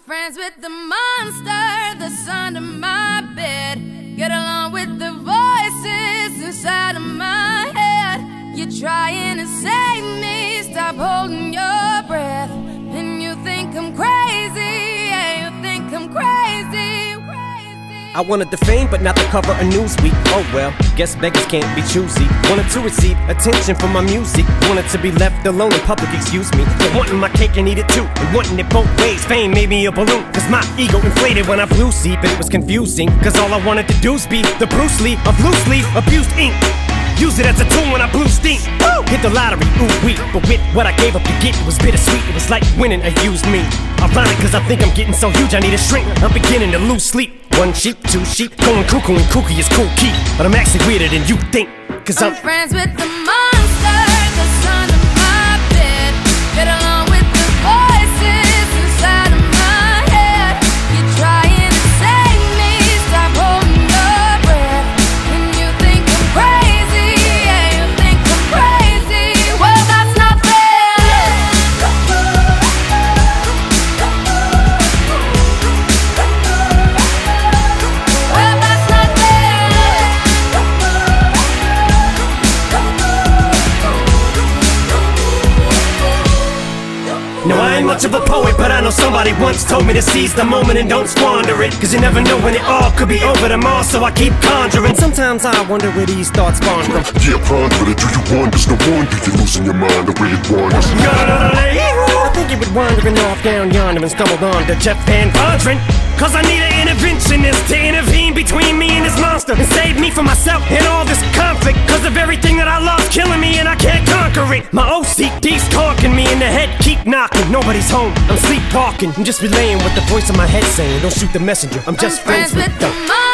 friends with the monster that's under my bed. Get along with the voices inside of my head. You're trying to save me, stop holding your breath. And you think I'm crazy, yeah, you think I'm crazy. I wanted the fame, but not the cover of Newsweek. Oh well, guess beggars can't be choosy. Wanted to receive attention from my music. Wanted to be left alone in public, excuse me. But wanting my cake and eat it too, and wanting it both ways. Fame made me a balloon, cause my ego inflated when I flew sleep. And it was confusing, cause all I wanted to do is be the Bruce Lee of loosely abused ink. Use it as a tool when I blew steam. Woo! Hit the lottery, ooh wee. But with what I gave up to get, it was bittersweet. It was like winning a used me. Ironic, cause I think I'm getting so huge I need a shrink. I'm beginning to lose sleep. One sheep, two sheep, going cuckoo and kooky is cool key. But I'm actually weirder than you think, cause I'm friends with the monster that's under my bed. Get along with the voices inside of my head. You're trying to save me, stop holding your breath. And you think I'm crazy, yeah, you think I'm crazy. Well, that's not fair. Well, that's not fair. No, I ain't much of a poet, but I know somebody once told me to seize the moment and don't squander it. Cause you never know when it all could be over tomorrow, so I keep conjuring. Sometimes I wonder where these thoughts spawn from. Yeah, ponder it, do you wonder? No wonder you're losing your mind the way it wanders. I think you been wandering off down yonder and stumbled on to Jeff Van Vondren. Cause I need an interventionist to intervene between me and this monster and save me from myself and all this conflict. Cause of everything that I lost killing me and I can't conquer it. My OCD's talking me in the head, keep knocking. Nobody's home, I'm sleepwalking. I'm just relaying what the voice in my head saying. Don't shoot the messenger, I'm just friends with the